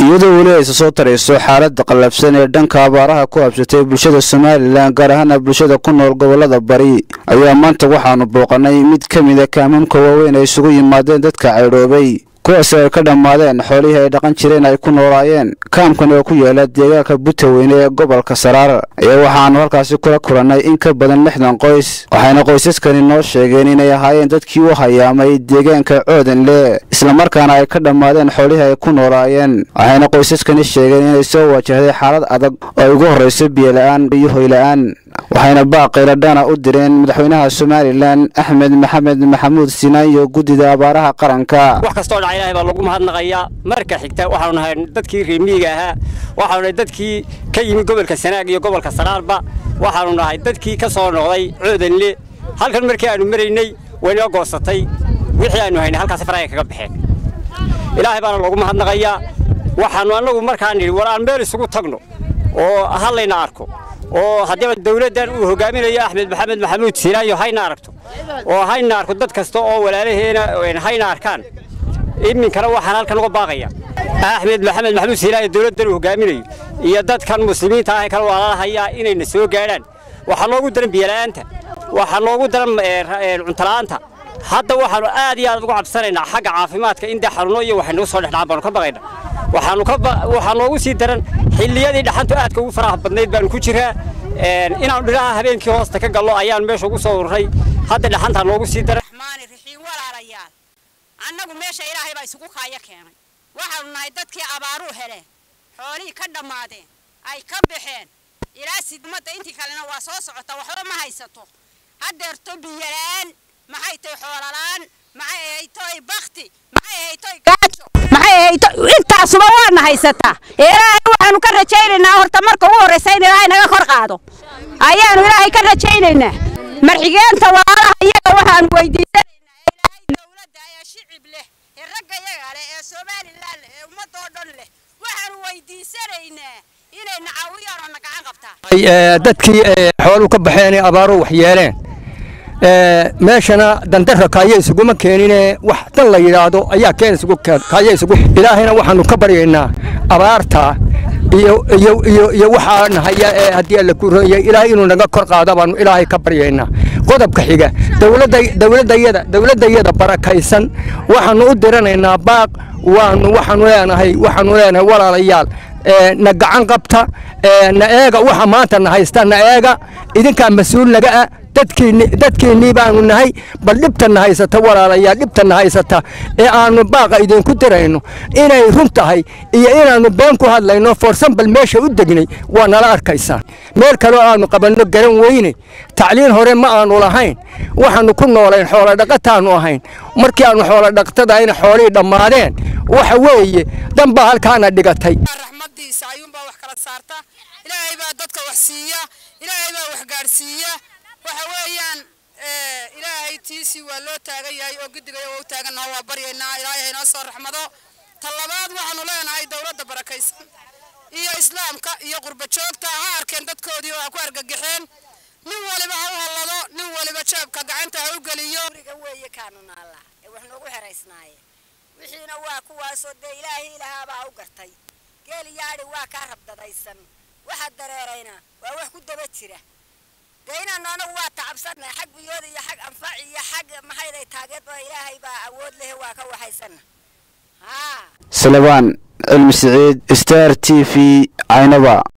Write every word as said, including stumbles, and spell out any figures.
iyadoo weli ay soo tarayso xaalada qalabsan ee dhanka abaaraha ku habsatay bulshada Soomaaliland gaar ahaan bulshada ku nool gobolada bari ayaa maanta waxaanu booqanay mid kamid ah kaamamka waaweyn ay isugu yimaadeen dadka cayroobay kuwaas ay ka dhamaadeen xoolihii ay dhaqan jireen ay ku noolaayeen kaamkan oo ku yaala deegaanka Butaweyne ee gobolka Saraar ayaa waxaanu halkaasi kula kulanay in ka badan lixdan qoys waxayna qoysaskani noo sheegeen inay ahaayeen dadkii u hayaamay deegaanka Coodanle isla markaana ay ka dhamaadeen xoolihii ay ku noolaayeen waxayna qoysaskani sheegeen inay soo wajahday xaalad adag oo ugu horeysay biyo la'aan iyo hoy la'aan waxayna baaqayladana u direen madaxweynaha Soomaaliland Axmed Maxamed Maxamuud Sinaan iyo gudida abaaraha qaranka wax kasto dhacay ilaahay baa lagu mahadnaqayaa marka xigta waxaanu nahay dadkii reemiga ahaa waxaanu nahay dadkii ka yimid gobolka Sanaag iyo gobolka Saraarba waxaanu nahay dadkii ka soo noqday Coodanle halkan markii aanu mareynay wayna goosatay wixii aanu haynay halkaas faraay kaga baxeen ilaahay baa lagu mahadnaqayaa waxaanu anagu markaan niri waraan meel isugu tagno oo halayna arko oo hadii dawladdan uu hogaaminayo Axmed Maxamed Maxamuud Sinaan iyo hayna aragto oo hayna arko dad kasta oo walaalaheena hayna arkaan iminkana waxaan halkan uga baaqaya Axmed Maxamed Maxamuud Sinaan dawladdan uu hogaaminayo iyo dadkan muslimiinta ah kala walaalaha inay soo gaaraan waxa loogu daran biyalaanta waxa loogu daran cunto la'aanta hadda waxaanu aad iyo aad uga cabsanaynaa xagga caafimaadka in xaruno iyo waxaynu soo dhexdhacaan baan ka baqaynaa waxaanu ka waxaan loogu sii daran xilliyadii dhaxantu aadka ugu faraha badnayd baan ku jiraa inaan dhiraha habeenkii hoosta ka gallo ayaan meesha ugu soo ururay hadda dhaxanta loogu sii daran raxmaani raxiim walaalayaal annagu meesha ilaahay baa isugu kaaya keenay waxaanu nahay dadkii abaaru heleen xoolihii ka dhamaadeen ay ka baxeen ilaa sidmada intii kalena waa soo socota waxba ma haysato haddeerto biyalaan maxay tay xoolalaan maxay ay tay bakti maxay ay tay gaajo maxay ay tay intaas ma waan haysataa ilaahay waxaanu ka rajaynaynaa horta marka ugu horeysa in ilaahay naga kor qaado ayaanu ilaahay ka rajaynaynaa marxigeenta walaalaha iyaga waxaan weydiisanaynaa ilaahay dawladda ay shicib leh ee ragga iyaga leh ee Soomaaliland ee ummadda oo dhan leh waxaanu weydiisanaynaa inay nacaawiyaan oo gacan qabtaan ay dadkii xooluhu ka baxeen abaaru wax yeeleen meeshana dandarra kaayay isugu ma keenine wax tan la yiraahdo ayaa keen isugu kaayay isugu ilaahayna waxaanu ka baryaynaa abaarta iyo iyo iyo iyo waxa nahaya hadii la ku roonay ilaahay inuu naga kor qaado baan ilaahay ka baryaynaa qodobka xiga dawladda dawladayada dawladayada barakaysan waxaanu u diranaynaa baaq waanu waxaanu leenahay waxaanu leenahay walaalayaal na gacan qabta na eega waxa maanta na haysta na eega idinka mas'uul naga ah dadkiini dadkiini baanu nahay bal dhibtan haysata walaalayaal dhibtan haysata ee aanu baaqa idin ku dirayno inay run tahay iyo inaanu been ku hadlayno forsan bal meesha u degnay waa nala arkaysan meel kale aanu qabanno garan weyne tacliin hore ma aanu lahayn waxaanu ku noolayn xoolo dhaqataanu ahayn markii aanu xoolo dhaqtada ayna xoolii dhamaadeen waxa weeye danba halkaana dhigatay raxmadiisa ayuun baa wax kala saarta ilaahay baa dadka wax siiya ilaahay baa wax gaarsiiya waxa weeyaan ee ilaahay tiisi waa loo taagan yahay oo gidiga oo taaganahay waa baryeynaa ilaahay inoo soo raxmado talabaad waxaanu leenahay dawladda barakaysan iyo islaamka iyo qurba joogta ha arkeen dadkoodii oo ku argagaxeen nin waliba ha halado nin waliba jaabka gacanta ha u galiyo weeye kaanuna allah ee wax noogu xereysnaaye wixiina waa kuwaas oo de ilaahay ilaahaba u gartay geel yaari waa ka rabdadaysan waxa dareerayna waa wax ku daba jira deena noona waa tacabsanay xaq biyooda iyo xaq anfac iyo xaq maxay taageed oo ilaahay baa awood leh waa ka waxaysan ha Salabaan Cilmi Saciid Star T V Aynaba.